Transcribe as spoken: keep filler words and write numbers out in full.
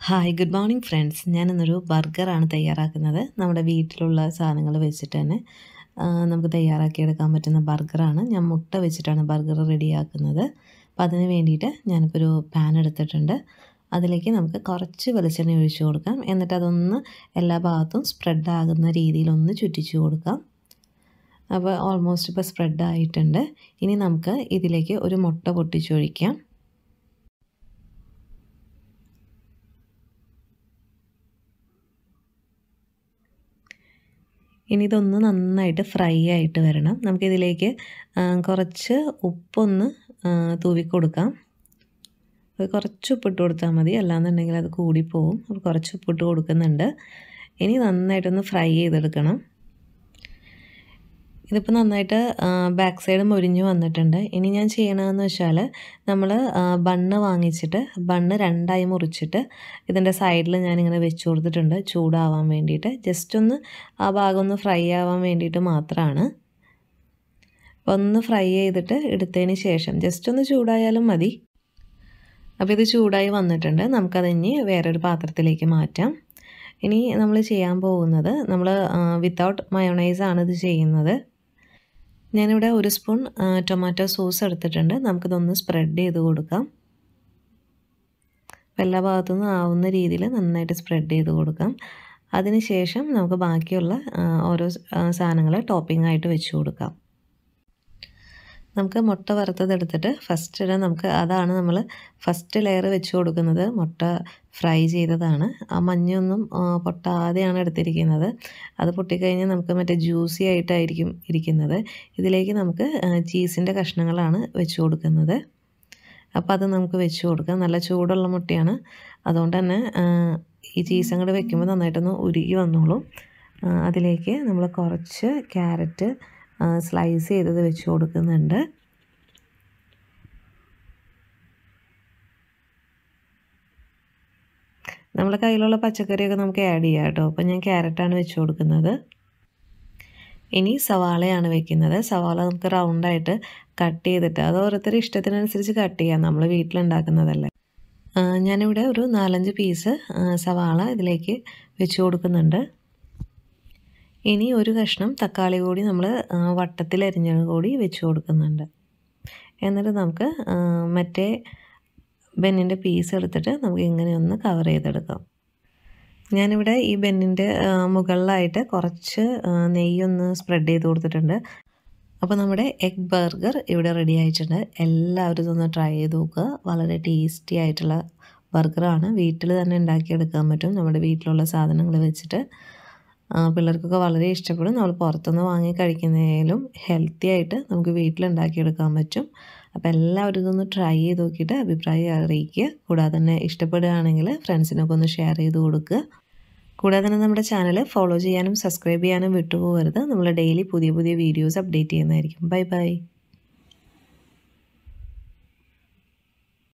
Hi good morning friends. ഞാനിന്നൊരു ബർഗറാണ് തയ്യാറാക്കുന്നത്. നമ്മുടെ വീട്ടിലുള്ള സാധനങ്ങൾ വെച്ചിട്ട് തന്നെ നമുക്ക് തയ്യാറാക്കിയെടുക്കാൻ പറ്റുന്ന ബർഗറാണ്. ഞാൻ മുട്ട വെച്ചിട്ടാണ് ബർഗർ റെഡിയാക്കുന്നത്. അപ്പോൾ അതിന് വേണ്ടിയിട്ട് ഞാനിപ്പോൾ ഒരു പാൻ എടുത്തിട്ടുണ്ട്. അതിലേക്ക് നമുക്ക് കുറച്ച് വെളിച്ചെണ്ണ ഒഴിച്ച് കൊടുക്കാം. എന്നിട്ട് അതൊന്ന് എല്ലാ ഭാഗത്തും സ്പ്രെഡ് ആകുന്ന രീതിയിലൊന്ന് ചുറ്റിച്ച് കൊടുക്കാം. അപ്പോൾ ഓൾമോസ്റ്റ് ഇപ്പോൾ സ്പ്രെഡ് ആയിട്ടുണ്ട്. ഇനി നമുക്ക് ഇതിലേക്ക് ഒരു മുട്ട പൊട്ടിച്ചൊഴിക്കാം. ഇനി ഇതൊന്ന് നന്നായിട്ട് ഫ്രൈ ആയിട്ട് വരണം. നമുക്കിതിലേക്ക് കുറച്ച് ഉപ്പൊന്ന് തൂവി കൊടുക്കാം. കുറച്ച് ഉപ്പിട്ട് കൊടുത്താൽ മതി, അല്ലാന്നുണ്ടെങ്കിൽ അത് കൂടിപ്പോവും. അപ്പോൾ കുറച്ച് ഉപ്പിട്ട് കൊടുക്കുന്നുണ്ട്. ഇനി നന്നായിട്ടൊന്ന് ഫ്രൈ ചെയ്തെടുക്കണം. ഇതിപ്പോൾ നന്നായിട്ട് ബാക്ക് സൈഡ് മൊരിഞ്ഞ് വന്നിട്ടുണ്ട്. ഇനി ഞാൻ ചെയ്യണമെന്ന് വെച്ചാൽ നമ്മൾ ബണ്ണ് വാങ്ങിച്ചിട്ട് ബണ്ണ് രണ്ടായി മുറിച്ചിട്ട് ഇതിൻ്റെ സൈഡിൽ ഞാനിങ്ങനെ വെച്ച് കൊടുത്തിട്ടുണ്ട് ചൂടാവാൻ വേണ്ടിയിട്ട്. ജസ്റ്റ് ഒന്ന് ആ ഭാഗം ഒന്ന് ഫ്രൈ ആവാൻ വേണ്ടിയിട്ട് മാത്രമാണ്. അപ്പോൾ ഒന്ന് ഫ്രൈ ചെയ്തിട്ട് എടുത്തതിന് ശേഷം ജസ്റ്റ് ഒന്ന് ചൂടായാലും മതി. അപ്പോൾ ഇത് ചൂടായി വന്നിട്ടുണ്ട്. നമുക്കത് ഇനി വേറൊരു പാത്രത്തിലേക്ക് മാറ്റാം. ഇനി നമ്മൾ ചെയ്യാൻ പോകുന്നത്, നമ്മൾ വിത്തൗട്ട് മയോണൈസാണ് ഇത് ചെയ്യുന്നത്. ഞാനിവിടെ ഒരു സ്പൂൺ ടൊമാറ്റോ സോസ് എടുത്തിട്ടുണ്ട്. നമുക്കിതൊന്ന് സ്പ്രെഡ് ചെയ്ത് കൊടുക്കാം. എല്ലാ ഭാഗത്തുനിന്നും ആവുന്ന രീതിയിൽ നന്നായിട്ട് സ്പ്രെഡ് ചെയ്ത് കൊടുക്കാം. അതിനുശേഷം നമുക്ക് ബാക്കിയുള്ള ഓരോ സാധനങ്ങൾ ടോപ്പിംഗ് ആയിട്ട് വെച്ച് കൊടുക്കാം. നമുക്ക് മുട്ട വറുത്തതെടുത്തിട്ട് ഫസ്റ്റ് ഇടാൻ നമുക്ക് അതാണ് നമ്മൾ ഫസ്റ്റ് ലെയർ വെച്ച് കൊടുക്കുന്നത്. മുട്ട ഫ്രൈ ചെയ്തതാണ്. ആ മഞ്ഞൊന്നും പൊട്ടാതെയാണ് എടുത്തിരിക്കുന്നത്. അത് പൊട്ടിക്കഴിഞ്ഞാൽ നമുക്ക് മറ്റേ ജ്യൂസി ആയിട്ടായിരിക്കും ഇരിക്കുന്നത്. ഇതിലേക്ക് നമുക്ക് ചീസിൻ്റെ കഷ്ണങ്ങളാണ് വെച്ച് കൊടുക്കുന്നത്. അപ്പോൾ അത് നമുക്ക് വെച്ച് കൊടുക്കാം. നല്ല ചൂടുള്ള മുട്ടയാണ്, അതുകൊണ്ട് തന്നെ ഈ ചീസ് അങ്ങോട്ട് വെക്കുമ്പോൾ നന്നായിട്ടൊന്ന് ഉരുകി വന്നോളും. അതിലേക്ക് നമ്മൾ കുറച്ച് ക്യാരറ്റ് സ്ലൈസ് ചെയ്തത് വെച്ച് കൊടുക്കുന്നുണ്ട്. നമ്മുടെ കയ്യിലുള്ള പച്ചക്കറിയൊക്കെ നമുക്ക് ആഡ് ചെയ്യാം കേട്ടോ. അപ്പോൾ ഞാൻ ക്യാരറ്റാണ് വെച്ച് കൊടുക്കുന്നത്. ഇനി സവാളയാണ് വെക്കുന്നത്. സവാള നമുക്ക് റൗണ്ടായിട്ട് കട്ട് ചെയ്തിട്ട്, അത് ഓരോരുത്തരുടെ ഇഷ്ടത്തിനനുസരിച്ച് കട്ട് ചെയ്യാം. നമ്മൾ വീട്ടിലുണ്ടാക്കുന്നതല്ലേ. ഞാനിവിടെ ഒരു നാലഞ്ച് പീസ് സവാള ഇതിലേക്ക് വെച്ച് കൊടുക്കുന്നുണ്ട്. ഇനി ഒരു കഷ്ണം തക്കാളി കൂടി നമ്മൾ വട്ടത്തിൽ അരിഞ്ഞത് കൂടി വെച്ച് കൊടുക്കുന്നുണ്ട്. എന്നിട്ട് നമുക്ക് മറ്റേ ബന്നിൻ്റെ പീസ് എടുത്തിട്ട് നമുക്ക് ഇങ്ങനെ ഒന്ന് കവർ ചെയ്തെടുക്കാം. ഞാനിവിടെ ഈ ബന്നിൻ്റെ മുകളിലായിട്ട് കുറച്ച് നെയ്യൊന്ന് സ്പ്രെഡ് ചെയ്ത് കൊടുത്തിട്ടുണ്ട്. അപ്പോൾ നമ്മുടെ എഗ് ബർഗർ ഇവിടെ റെഡി ആയിട്ടുണ്ട്. എല്ലാവരും ഇതൊന്ന് ട്രൈ ചെയ്ത് നോക്കുക. വളരെ ടേസ്റ്റി ആയിട്ടുള്ള ബർഗറാണ്. വീട്ടിൽ തന്നെ ഉണ്ടാക്കിയെടുക്കാൻ പറ്റും നമ്മുടെ വീട്ടിലുള്ള സാധനങ്ങൾ വെച്ചിട്ട്. പിള്ളേർക്കൊക്കെ വളരെ ഇഷ്ടപ്പെടും. നമ്മൾ പുറത്തുനിന്ന് വാങ്ങി കഴിക്കുന്നതിലും ഹെൽത്തി ആയിട്ട് നമുക്ക് വീട്ടിലുണ്ടാക്കിയെടുക്കാൻ പറ്റും. അപ്പോൾ എല്ലാവരും ഇതൊന്ന് ട്രൈ ചെയ്ത് നോക്കിയിട്ട് അഭിപ്രായം അറിയിക്കുക. കൂടാതെ തന്നെ ഇഷ്ടപ്പെടുകയാണെങ്കിൽ ഫ്രണ്ട്സിനൊക്കെ ഒന്ന് ഷെയർ ചെയ്ത് കൊടുക്കുക. കൂടാതെ തന്നെ നമ്മുടെ ചാനൽ ഫോളോ ചെയ്യാനും സബ്സ്ക്രൈബ് ചെയ്യാനും വിട്ടുപോകരുത്. നമ്മൾ ഡെയിലി പുതിയ പുതിയ വീഡിയോസ് അപ്ഡേറ്റ് ചെയ്യുന്നതായിരിക്കും. Bye by.